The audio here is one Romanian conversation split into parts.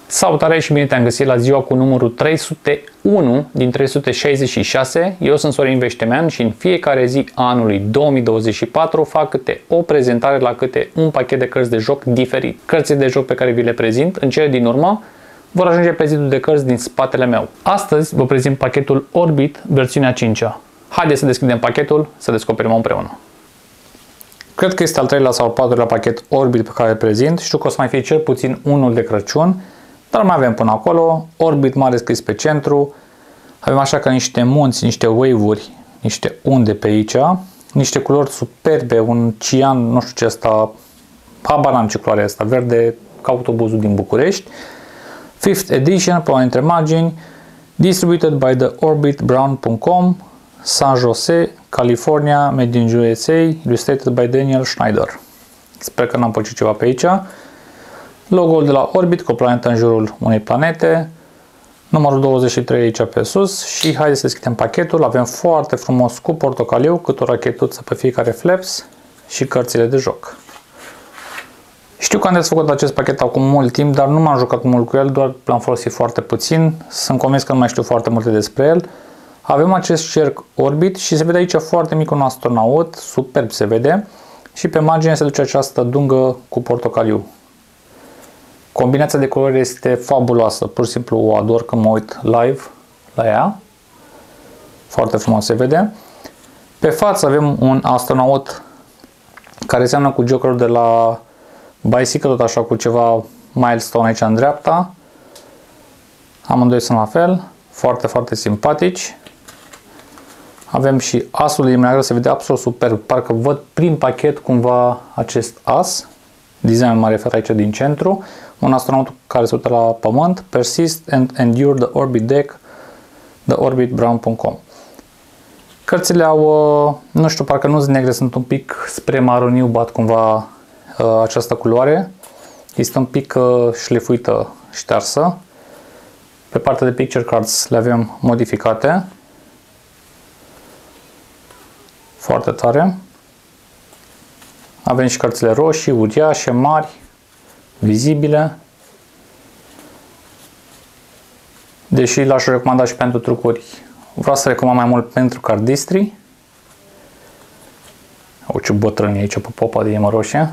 Salutare și bine te-am găsit la ziua cu numărul 301 din 366. Eu sunt Sorin Veștemean și în fiecare zi anului 2024 fac câte o prezentare la câte un pachet de cărți de joc diferit. Cărțile de joc pe care vi le prezint în cele din urmă vor ajunge pe zidul de cărți din spatele meu. Astăzi vă prezint pachetul Orbit versiunea 5-a. Haideți să deschidem pachetul, să descoperim împreună. Cred că este al treilea sau al patrulea pachet Orbit pe care îl prezint. Știu că o să mai fie cel puțin unul de Crăciun, dar mai avem până acolo. Orbit mare scris pe centru. Avem așa ca niște munți, niște wave-uri, niște unde pe aici, niște culori superbe, un cian, nu știu ce asta, habar n-am ce culoare asta, verde ca autobuzul din București. 5th edition, pe una dintre margini, distributed by theorbitbrown.com, San Jose, California, made in USA, illustrated by Daniel Schneider. Sper că n-am păcit ceva pe aici. Logo-ul de la Orbit cu o planetă în jurul unei planete. Numărul 23 aici pe sus. Și haideți să deschidem pachetul. Avem foarte frumos cu portocaliu, cât o rachetuță pe fiecare flaps și cărțile de joc. Știu că am desfăcut acest pachet acum mult timp, dar nu m-am jucat mult cu el, doar l-am folosit foarte puțin. Sunt convins că nu mai știu foarte multe despre el. Avem acest cerc Orbit și se vede aici foarte mic un astronaut, superb se vede. Și pe margine se duce această dungă cu portocaliu. Combinația de culori este fabuloasă, pur și simplu o ador când mă uit live la ea. Foarte frumos se vede. Pe față avem un astronaut care seamănă cu Jokerul de la Bicycle, tot așa cu ceva milestone aici în dreapta. Amândoi sunt la fel, foarte, foarte simpatici. Avem și asul de mâneagră, se vede absolut superb, parcă văd prin pachet cumva acest as. Designul mă refer aici din centru. Un astronaut care se uită la pământ. Persist and endure the orbit deck, theorbitbrown.com. Cărțile au, nu știu, parcă nu sunt negre, sunt un pic spre maroniu, bat cumva această culoare. Este un pic șlefuită, ștearsă. Pe partea de picture cards le avem modificate. Foarte tare. Avem și cărțile roșii, uriașe, mari, vizibile. Deși l-aș recomanda și pentru trucuri, vreau să recomand mai mult pentru cardistri. O, ce bătrâni aici pe popa de inimă roșie.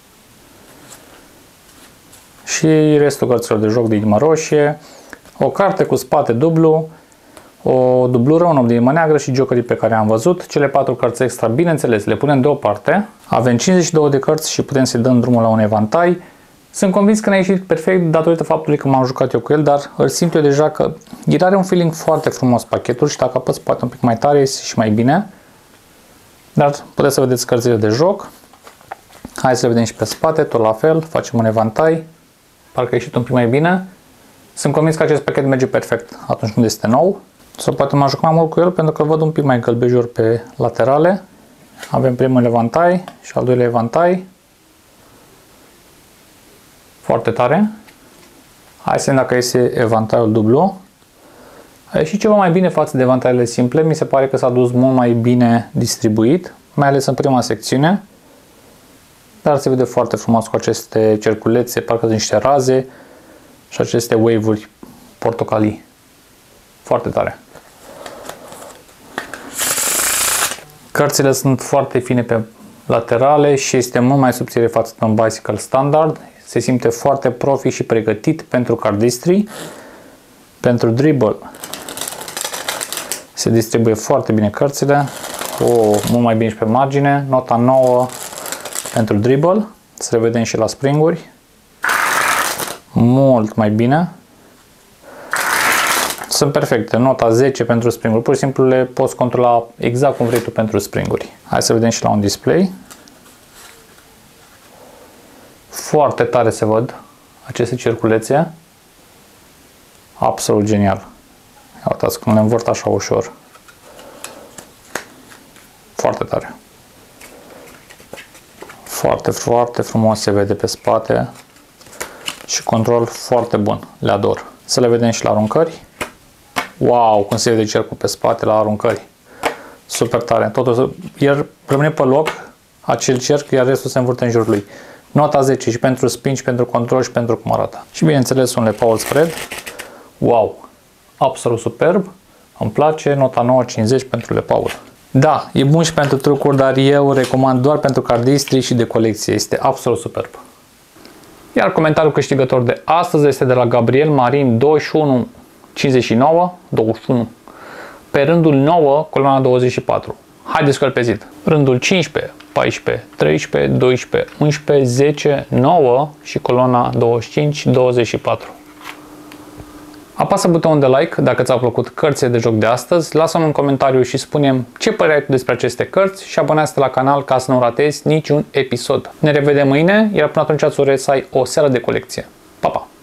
Și restul cărților de joc de inimă roșie. O carte cu spate dublu, o dublură, un om de inimă neagră și jokerii pe care am văzut. Cele 4 cărți extra, bineînțeles, le punem deoparte. Avem 52 de cărți și putem să-i dăm drumul la un evantai. Sunt convins că ne-a ieșit perfect datorită faptului că m-am jucat eu cu el, dar îl simt eu deja că el are un feeling foarte frumos pachetul și dacă apăs poate un pic mai tare iese și mai bine. Dar puteți să vedeți cărțile de joc. Hai să le vedem și pe spate, tot la fel, facem un evantai. Parcă a ieșit un pic mai bine. Sunt convins că acest pachet merge perfect atunci când este nou. Sau poate mă juc mai mult cu el pentru că văd un pic mai gălbejor pe laterale. Avem primul evantai și al doilea evantai. Foarte tare. Hai să vedem dacă iese evantaiul dublu. A ieșit ceva mai bine față de evantaiele simple. Mi se pare că s-a dus mult mai bine distribuit, mai ales în prima secțiune. Dar se vede foarte frumos cu aceste cerculețe, parcă sunt niște raze și aceste wave-uri portocalii. Foarte tare. Cărțile sunt foarte fine pe laterale și este mult mai subțire față de un Bicycle standard. Se simte foarte profi și pregătit pentru cardistry. Pentru dribble se distribuie foarte bine cărțile. Mult mai bine și pe margine. Nota 9 pentru dribble. Să le vedem și la springuri. Mult mai bine. Sunt perfecte. Nota 10 pentru springuri. Pur și simplu le poți controla exact cum vrei tu pentru springuri. Hai să vedem și la un display. Foarte tare se văd aceste circulețe. Absolut genial. Uitați cum le învârt așa ușor. Foarte tare. Foarte, foarte frumos se vede pe spate. Și control foarte bun. Le ador. Să le vedem și la aruncări. Wow, cum se vede cercul pe spate la aruncări. Super tare. Totul el rămâne pe loc, acel cerc, iar restul se învârte în jurul lui. Nota 10 și pentru spin și pentru control și pentru cum arată. Și bineînțeles un Lepaul Spread. Wow! Absolut superb. Îmi place. Nota 9,50 pentru Lepaul. Da, e bun și pentru trucuri, dar eu recomand doar pentru cardistri și de colecție. Este absolut superb. Iar comentariul câștigător de astăzi este de la Gabriel Marin 2159, 21. Pe rândul 9, coloana 24. Haideți cu el pe zid. Rândul 15, 14, 13, 12, 11, 10, 9 și coloana 25, 24. Apasă butonul de like dacă ți-au plăcut cărțile de joc de astăzi, lasă-mi un comentariu și spune-mi ce părere ai tu despre aceste cărți și abonează-te la canal ca să nu ratezi niciun episod. Ne revedem mâine, iar până atunci îți urez să ai o seară de colecție. Pa, pa!